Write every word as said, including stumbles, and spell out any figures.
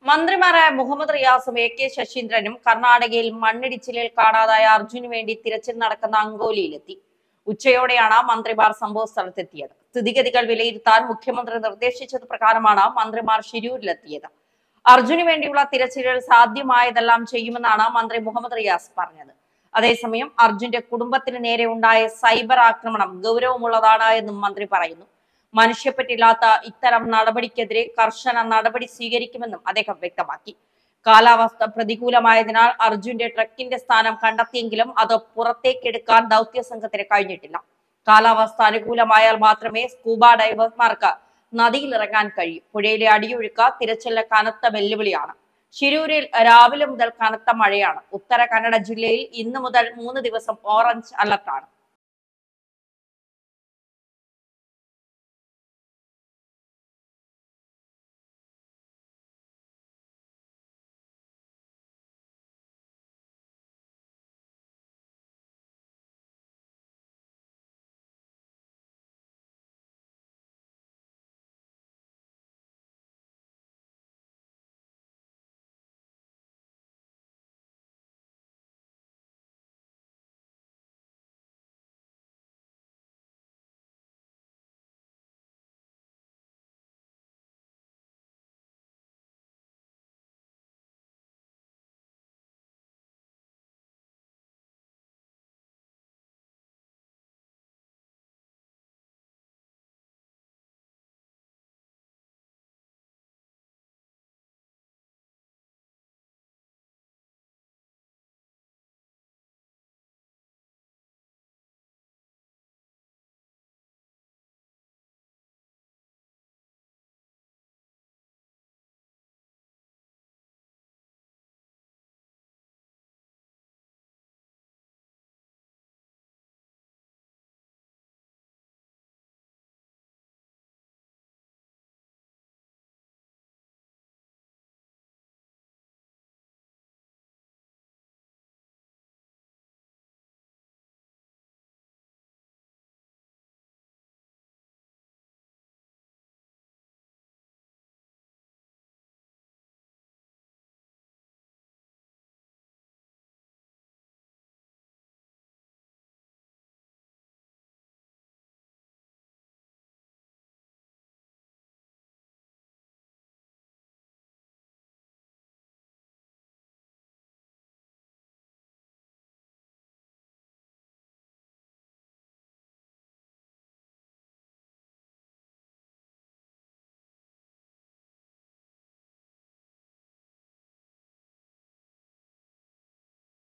മന്ത്രിമാരായ മുഹമ്മദ് റിയാസും A K ശശീന്ദ്രനും കർണാടകയിൽ മണ്ണിടിച്ചിലിൽ കാണാതായ അർജുനു വേണ്ടി തിരച്ചിൽ നടക്കുന്ന അങ്കോലിയിലെത്തി. ഉച്ചയോടെയാണ് മന്ത്രിമാർ സംഭവ സ്ഥലത്തെത്തിയത്. സ്ഥിതിഗതികൾ വിലയിരുത്താൻ മുഖ്യമന്ത്രി നിർദ്ദേശിച്ചത് പ്രകാരമാണ് മന്ത്രിമാർ ഷിരൂരിലെത്തിയത്. അർജുനു വേണ്ടിയുള്ള തിരച്ചിലിൽ സാധ്യമായതെല്ലാം ചെയ്യുമെന്നാണ് മന്ത്രി മുഹമ്മദ് റിയാസ് പറഞ്ഞത്. അതേസമയം അർജുന്റെ കുടുംബത്തിന് നേരെ ഉണ്ടായ സൈബർ ആക്രമണം ഗൗരവമുള്ളതാണ് എന്നും മന്ത്രി പറയുന്നു. മനുഷ്യപ്പറ്റില്ലാത്ത ഇത്തരം നടപടിക്കെതിരെ കർശന നടപടി സ്വീകരിക്കുമെന്നും അദ്ദേഹം വ്യക്തമാക്കി. കാലാവസ്ഥ പ്രതികൂലമായതിനാൽ അർജുന്റെ ട്രക്കിന്റെ സ്ഥാനം കണ്ടെത്തിയെങ്കിലും അത് പുറത്തേക്കെടുക്കാൻ ദൗത്യ സംഘത്തിന് കഴിഞ്ഞിട്ടില്ല. കാലാവസ്ഥ അനുകൂലമായാൽ മാത്രമേ സ്കൂബ ഡൈവർമാർക്ക് നദിയിലിറങ്ങാൻ കഴിയൂ. പുഴയിലെ അടിയൊഴുക്ക് തിരച്ചിലിന് കനത്ത വെല്ലുവിളിയാണ്. ഷിരൂരിൽ രാവിലെ മുതൽ കനത്ത മഴയാണ്. ഉത്തര കന്നഡ ജില്ലയിൽ ഇന്നു മുതൽ മൂന്ന് ദിവസം ഓറഞ്ച് അലർട്ടാണ്.